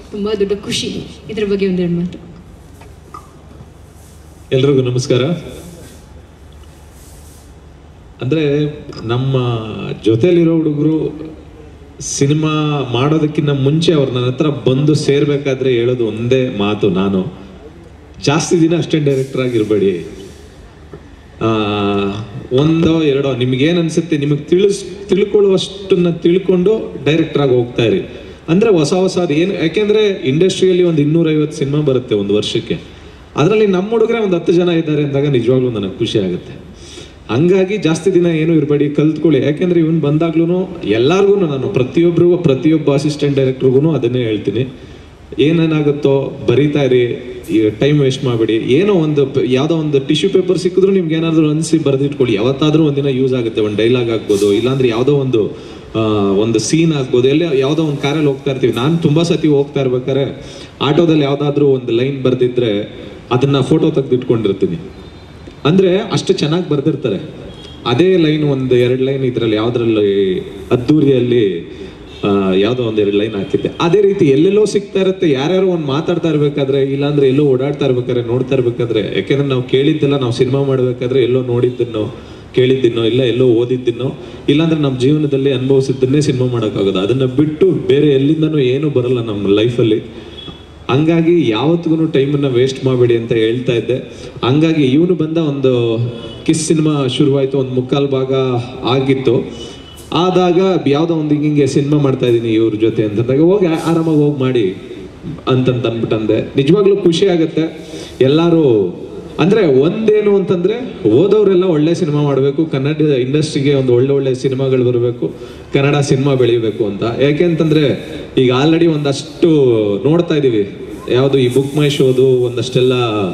ತುಂಬ ದೊಡ್ಡ ಖುಷಿ. ಇದ್ರ ಬಗ್ಗೆ ಒಂದೆರಡು ಮಾತು. ಎಲ್ರಿಗೂ ನಮಸ್ಕಾರ. ಅಂದರೆ ನಮ್ಮ ಜೊತೆಲಿರೋ ಹುಡುಗರು ಸಿನಿಮಾ ಮಾಡೋದಕ್ಕಿಂತ ಮುಂಚೆ ಅವ್ರು ನನ್ನ ಹತ್ರ ಬಂದು ಸೇರ್ಬೇಕಾದ್ರೆ ಹೇಳೋದು ಒಂದೇ ಮಾತು, ನಾನು ಜಾಸ್ತಿ ದಿನ ಅಸಿಸ್ಟೆಂಟ್ ಡೈರೆಕ್ಟರ್ ಆಗಿರ್ಬೇಡಿ, ಒಂದೋ ಎರಡೋ ನಿಮ್ಗೇನು ಅನ್ಸುತ್ತೆ ನಿಮಗೆ ತಿಳ್ಕೊಳ್ಳುವಷ್ಟನ್ನ ತಿಳ್ಕೊಂಡು ಡೈರೆಕ್ಟರ್ ಆಗಿ ಹೋಗ್ತಾ ಇರಿ. ಅಂದರೆ ಹೊಸದು ಏನು, ಯಾಕೆಂದರೆ ಇಂಡಸ್ಟ್ರಿಯಲ್ಲಿ ಒಂದು 250 ಸಿನಿಮಾ ಬರುತ್ತೆ ಒಂದು ವರ್ಷಕ್ಕೆ, ಅದರಲ್ಲಿ ನಮ್ಮ ಹುಡುಗರೇ ಒಂದು 10 ಜನ ಇದ್ದಾರೆ ಅಂದಾಗ ನಿಜವಾಗ್ಲೂ ನನಗೆ ಖುಷಿ ಆಗುತ್ತೆ. ಹಂಗಾಗಿ ಜಾಸ್ತಿ ದಿನ ಏನು ಇರಬೇಡಿ, ಕಲ್ತ್ಕೊಳ್ಳಿ. ಯಾಕೆಂದರೆ ಇವನು ಬಂದಾಗ್ಲೂ ಎಲ್ಲರಿಗೂ ನಾನು ಪ್ರತಿಯೊಬ್ಬ ಅಸಿಸ್ಟೆಂಟ್ ಡೈರೆಕ್ಟ್ರಿಗೂ ಅದನ್ನೇ ಹೇಳ್ತೀನಿ, ಏನೇನಾಗುತ್ತೋ ಬರೀತಾ ಇರಿ, ಟೈಮ್ ವೇಸ್ಟ್ ಮಾಡಬೇಡಿ. ಏನೋ ಯಾವುದೋ ಒಂದು ಟಿಶ್ಯೂ ಪೇಪರ್ ಸಿಕ್ಕಿದ್ರು ನಿಮ್ಗೆ ಏನಾದರೂ ಅನಿಸಿ ಬರೆದಿಟ್ಕೊಳ್ಳಿ, ಯಾವತ್ತಾದರೂ ಒಂದಿನ ಯೂಸ್ ಆಗುತ್ತೆ. ಒಂದು ಡೈಲಾಗ್ ಆಗ್ಬೋದು, ಇಲ್ಲಾಂದ್ರೆ ಯಾವುದೋ ಒಂದು ಸೀನ್ ಆಗ್ಬೋದು. ಯಾವುದೋ ಒಂದು ಕಾರಲ್ಲಿ ಹೋಗ್ತಾ ಇರ್ತೀವಿ, ನಾನು ತುಂಬ ಸತಿ ಹೋಗ್ತಾ ಇರ್ಬೇಕಾದ್ರೆ ಆಟೋದಲ್ಲಿ ಯಾವುದಾದ್ರೂ ಒಂದು ಲೈನ್ ಬರೆದಿದ್ರೆ ಅದನ್ನ ಫೋಟೋ ತೆಗೆದಿಟ್ಕೊಂಡಿರ್ತೀನಿ. ಅಂದರೆ ಅಷ್ಟು ಚೆನ್ನಾಗಿ ಬರೆದಿರ್ತಾರೆ. ಅದೇ ಲೈನ್ 1-2 ಲೈನ್ ಇದರಲ್ಲಿ ಯಾವುದ್ರಲ್ಲಿ ಅದ್ದೂರಿಯಲ್ಲಿ ಯಾವುದೋ 1-2 ಲೈನ್ ಹಾಕಿದ್ದೆ. ಅದೇ ರೀತಿ ಎಲ್ಲೆಲ್ಲೋ ಸಿಗ್ತಾ ಇರುತ್ತೆ. ಯಾರ್ಯಾರೋ ಒಂದು ಮಾತಾಡ್ತಾ ಇರ್ಬೇಕಾದ್ರೆ, ಇಲ್ಲಾಂದ್ರೆ ಎಲ್ಲೋ ಓಡಾಡ್ತಾ ಇರ್ಬೇಕಾದ್ರೆ, ನೋಡ್ತಾ ಇರ್ಬೇಕಾದ್ರೆ, ಯಾಕೆಂದ್ರೆ ನಾವು ಕೇಳಿದ್ದೆಲ್ಲ ನಾವು ಸಿನಿಮಾ ಮಾಡಬೇಕಾದ್ರೆ ಎಲ್ಲೋ ನೋಡಿದ್ದನ್ನೋ ಕೇಳಿದ್ದೀನೋ ಇಲ್ಲ ಎಲ್ಲೋ ಓದಿದ್ದೀನೋ ಇಲ್ಲಾಂದ್ರೆ ನಮ್ಮ ಜೀವನದಲ್ಲಿ ಅನುಭವಿಸಿದ್ದನ್ನೇ ಸಿನಿಮಾ ಮಾಡೋಕ್ಕಾಗೋದು. ಅದನ್ನ ಬಿಟ್ಟು ಬೇರೆ ಎಲ್ಲಿಂದನೂ ಏನೂ ಬರಲ್ಲ ನಮ್ಮ ಲೈಫಲ್ಲಿ. ಹಂಗಾಗಿ ಯಾವತ್ತಿಗೂ ಟೈಮನ್ನು ವೇಸ್ಟ್ ಮಾಡಬೇಡಿ ಅಂತ ಹೇಳ್ತಾ ಇದ್ದೆ. ಹಂಗಾಗಿ ಇವನು ಬಂದ ಒಂದು ಕಿಸ್ ಸಿನಿಮಾ ಶುರುವಾಯಿತು, ಒಂದು 3/4 ಭಾಗ ಆಗಿತ್ತು. ಆದಾಗ ಯಾವುದೋ ಒಂದು ಹಿಂಗೆ ಸಿನಿಮಾ ಮಾಡ್ತಾ ಇದ್ದೀನಿ ಇವ್ರ ಜೊತೆ ಅಂತಂದಾಗ ಹೋಗಿ ಆರಾಮಾಗಿ ಹೋಗಿ ಮಾಡಿ ಅಂದ್ಬಿಟ್ಟಂದೆ. ನಿಜವಾಗ್ಲೂ ಖುಷಿ ಆಗುತ್ತೆ. ಎಲ್ಲರೂ ಅಂದರೆ ಒಂದೇನು ಅಂತಂದರೆ ಓದೋರೆಲ್ಲ ಒಳ್ಳೆ ಸಿನಿಮಾ ಮಾಡಬೇಕು, ಕನ್ನಡ ಇಂಡಸ್ಟ್ರಿಗೆ ಒಂದು ಒಳ್ಳೆ ಸಿನಿಮಾಗಳು ಬರಬೇಕು, ಕನ್ನಡ ಸಿನಿಮಾ ಬೆಳಿಬೇಕು ಅಂತ. ಯಾಕೆ ಅಂತಂದರೆ ಈಗ ಆಲ್ರೆಡಿ ಒಂದಷ್ಟು ನೋಡ್ತಾ ಇದ್ದೀವಿ, ಯಾವುದು ಈ ಬುಕ್ ಮೈ ಶೋದು ಒಂದಷ್ಟೆಲ್ಲ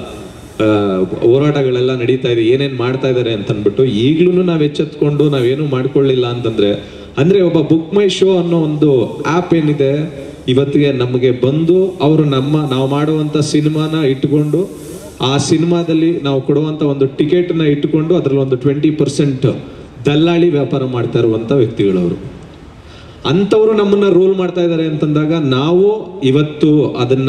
ಹೋರಾಟಗಳೆಲ್ಲ ನಡೀತಾ ಇದೆ, ಏನೇನು ಮಾಡ್ತಾ ಇದ್ದಾರೆ ಅಂತಂದ್ಬಿಟ್ಟು. ಈಗಲೂ ನಾವು ಎಚ್ಚೆತ್ಕೊಂಡು ನಾವೇನು ಮಾಡ್ಕೊಳ್ಳಿಲ್ಲ ಅಂತಂದರೆ, ಅಂದರೆ ಒಬ್ಬ ಬುಕ್ ಮೈ ಶೋ ಅನ್ನೋ ಒಂದು ಆ್ಯಪ್ ಏನಿದೆ ಇವತ್ತಿಗೆ ನಮಗೆ ಬಂದು ಅವರು ನಾವು ಮಾಡುವಂಥ ಸಿನಿಮಾನ ಇಟ್ಕೊಂಡು ಆ ಸಿನಿಮಾದಲ್ಲಿ ನಾವು ಕೊಡುವಂಥ ಒಂದು ಟಿಕೆಟ್ನ ಇಟ್ಟುಕೊಂಡು ಅದರಲ್ಲಿ ಒಂದು 20% ದಲ್ಲಾಳಿ ವ್ಯಾಪಾರ ಮಾಡ್ತಾ ಇರುವಂಥ ವ್ಯಕ್ತಿಗಳವರು. ಅಂಥವ್ರು ನಮ್ಮನ್ನ ರೂಲ್ ಮಾಡ್ತಾ ಇದ್ದಾರೆ ಅಂತಂದಾಗ ನಾವು ಇವತ್ತು ಅದನ್ನ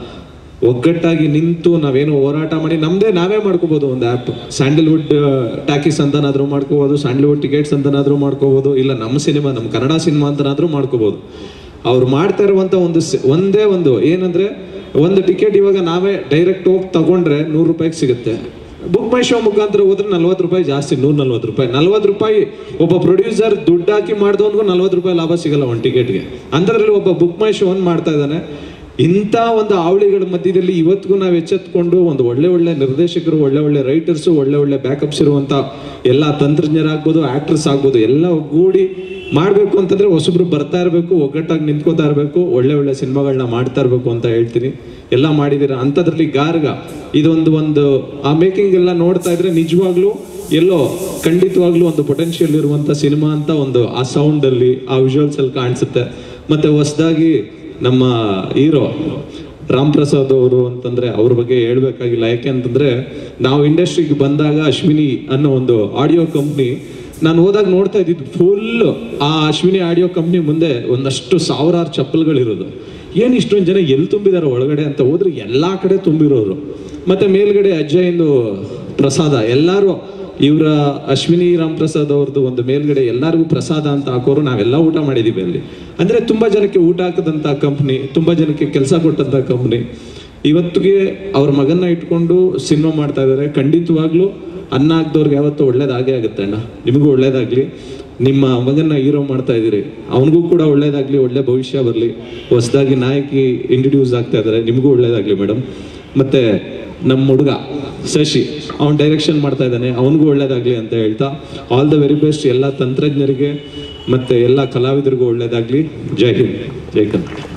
ಒಗ್ಗಟ್ಟಾಗಿ ನಿಂತು ನಾವೇನು ಹೋರಾಟ ಮಾಡಿ ನಾವೇ ಮಾಡ್ಕೋಬಹುದು. ಒಂದು ಆ್ಯಪ್ ಸ್ಯಾಂಡಲ್ವುಡ್ ಟ್ಯಾಕಿಸ್ ಅಂತನಾದ್ರೂ ಮಾಡ್ಕೋಬಹುದು, ಸ್ಯಾಂಡಲ್ವುಡ್ ಟಿಕೆಟ್ಸ್ ಅಂತನಾದ್ರೂ ಮಾಡ್ಕೋಬಹುದು, ಇಲ್ಲ ನಮ್ಮ ಸಿನಿಮಾ ನಮ್ಮ ಕನ್ನಡ ಸಿನಿಮಾ ಅಂತನಾದ್ರೂ ಮಾಡ್ಕೋಬಹುದು. ಅವ್ರು ಮಾಡ್ತಾ ಇರುವಂಥ ಒಂದೇ ಏನಂದ್ರೆ ಒಂದು ಟಿಕೆಟ್ ಇವಾಗ ನಾವೇ ಡೈರೆಕ್ಟ್ ಹೋಗಿ ತಗೊಂಡ್ರೆ 100 ರೂಪಾಯಿಗೆ ಸಿಗುತ್ತೆ. ಬುಕ್ ಮೈ ಶೋ ಮುಖಾಂತರ ಹೋದ್ರೆ 40 ರೂಪಾಯಿ ಜಾಸ್ತಿ, 140 ರೂಪಾಯಿ. 40 ರೂಪಾಯಿ ಒಬ್ಬ ಪ್ರೊಡ್ಯೂಸರ್ ದುಡ್ಡು ಹಾಕಿ ಮಾಡಿದವನಿಗೂ 40 ರೂಪಾಯಿ ಲಾಭ ಸಿಗಲ್ಲ ಒಂದು ಟಿಕೆಟ್ಗೆ. ಅಂಥದ್ರಲ್ಲಿ ಒಬ್ಬ ಬುಕ್ ಮೈ ಶೋ ಮಾಡ್ತಾ ಇದ್ದಾನೆ. ಇಂಥ ಒಂದು ಹಾವಳಿಗಳ ಮಧ್ಯದಲ್ಲಿ ಇವತ್ತಿಗೂ ನಾವು ಎಚ್ಚೆತ್ಕೊಂಡು ಒಂದು ಒಳ್ಳೆ ನಿರ್ದೇಶಕರು, ಒಳ್ಳೆ ರೈಟರ್ಸು, ಒಳ್ಳೆ ಬ್ಯಾಕಪ್ಸ್ ಇರುವಂಥ ಎಲ್ಲ ತಂತ್ರಜ್ಞರಾಗ್ಬೋದು, ಆಕ್ಟರ್ಸ್ ಆಗ್ಬೋದು, ಎಲ್ಲ ಒಗ್ಗೂಡಿ ಮಾಡಬೇಕು ಅಂತಂದ್ರೆ ಹೊಸಬ್ರು ಬರ್ತಾ ಇರಬೇಕು, ಒಗ್ಗಟ್ಟಾಗಿ ನಿಂತ್ಕೋತಾ ಇರಬೇಕು, ಒಳ್ಳೆ ಸಿನಿಮಾಗಳನ್ನ ಮಾಡ್ತಾ ಇರಬೇಕು ಅಂತ ಹೇಳ್ತೀನಿ. ಎಲ್ಲ ಮಾಡಿದ್ದೀರಾ ಅಂಥದ್ರಲ್ಲಿ ಗಾರ್ಗ ಇದೊಂದು ಆ ಮೇಕಿಂಗ್ ಎಲ್ಲ ನೋಡ್ತಾ ಇದ್ರೆ ನಿಜವಾಗ್ಲೂ ಎಲ್ಲೋ ಖಂಡಿತವಾಗ್ಲೂ ಒಂದು ಪೊಟೆನ್ಷಿಯಲ್ ಇರುವಂಥ ಸಿನಿಮಾ ಅಂತ ಆ ಸೌಂಡಲ್ಲಿ ಆ ವಿಜುವಲ್ಸ್ ಅಲ್ಲಿ ಕಾಣಿಸುತ್ತೆ. ಮತ್ತೆ ಹೊಸದಾಗಿ ನಮ್ಮ ಹೀರೋ ರಾಮ್ ಪ್ರಸಾದ್ ಅವರು ಅಂತಂದ್ರೆ ಅವ್ರ ಬಗ್ಗೆ ಹೇಳ್ಬೇಕಾಗಿಲ್ಲ. ಯಾಕೆ ಅಂತಂದ್ರೆ ನಾವು ಇಂಡಸ್ಟ್ರಿಗೆ ಬಂದಾಗ ಅಶ್ವಿನಿ ಅನ್ನೋ ಒಂದು ಆಡಿಯೋ ಕಂಪ್ನಿ ನಾನು ಹೋದಾಗ ನೋಡ್ತಾ ಇದ್ದಿದ್ದು ಫುಲ್ ಆ ಅಶ್ವಿನಿ ಆಡಿಯೋ ಕಂಪ್ನಿ ಮುಂದೆ ಒಂದಷ್ಟು 1000 ಚಪ್ಪಲ್ಗಳಿರೋದು. ಏನು ಇಷ್ಟೊಂದು ಜನ ಎಲ್ಲಿ ತುಂಬಿದಾರೆ ಒಳಗಡೆ ಅಂತ ಹೋದ್ರೆ ಎಲ್ಲಾ ಕಡೆ ತುಂಬಿರೋರು. ಮತ್ತೆ ಮೇಲ್ಗಡೆ ಅಜ್ಜಯ್ಯಂದು ಪ್ರಸಾದ, ಎಲ್ಲರೂ ಇವರ ಅಶ್ವಿನಿ ರಾಮ್ ಪ್ರಸಾದ್ ಅವ್ರದ್ದು ಒಂದು ಮೇಲ್ಗಡೆ ಎಲ್ಲರಿಗೂ ಪ್ರಸಾದ ಅಂತ ಹಾಕೋರು. ನಾವೆಲ್ಲ ಊಟ ಮಾಡಿದೀವಿ ಅಲ್ಲಿ. ಅಂದ್ರೆ ತುಂಬಾ ಜನಕ್ಕೆ ಊಟ ಹಾಕದಂತ ಕಂಪ್ನಿ, ತುಂಬಾ ಜನಕ್ಕೆ ಕೆಲಸ ಕೊಟ್ಟಂತ ಕಂಪ್ನಿ ಇವತ್ತಿಗೆ ಅವ್ರ ಮಗನ್ನ ಇಟ್ಕೊಂಡು ಸಿನಿಮಾ ಮಾಡ್ತಾ ಇದ್ದಾರೆ. ಖಂಡಿತವಾಗ್ಲೂ ಅನ್ನ ಹಾಕ್ದವ್ರಿಗೆ ಯಾವತ್ತೂ ಒಳ್ಳೇದಾಗೇ ಆಗುತ್ತೆ ಅಣ್ಣ. ನಿಮಗೂ ಒಳ್ಳೇದಾಗ್ಲಿ. ನಿಮ್ಮ ಮಗನ್ನ ಹೀರೋ ಮಾಡ್ತಾ ಇದ್ದೀರಿ, ಅವನಿಗೂ ಕೂಡ ಒಳ್ಳೇದಾಗ್ಲಿ, ಒಳ್ಳೆ ಭವಿಷ್ಯ ಬರಲಿ. ಹೊಸದಾಗಿ ನಾಯಕಿ ಇಂಟ್ರಡ್ಯೂಸ್ ಆಗ್ತಾ ಇದ್ದಾರೆ, ನಿಮಗೂ ಒಳ್ಳೇದಾಗ್ಲಿ ಮೇಡಮ್. ಮತ್ತೆ ನಮ್ಮ ಹುಡುಗ ಶಶಿ ಅವನ್ ಡೈರೆಕ್ಷನ್ ಮಾಡ್ತಾ ಇದ್ದಾನೆ, ಅವನಿಗೂ ಒಳ್ಳೇದಾಗ್ಲಿ ಅಂತ ಹೇಳ್ತಾ ಆಲ್ ದ ವೆರಿ ಬೆಸ್ಟ್ ಎಲ್ಲ ತಂತ್ರಜ್ಞರಿಗೆ ಮತ್ತೆ ಎಲ್ಲ ಕಲಾವಿದರಿಗೂ ಒಳ್ಳೇದಾಗ್ಲಿ. ಜೈ ಹಿಂದ್, ಜೈ ಕನ್ನಡ.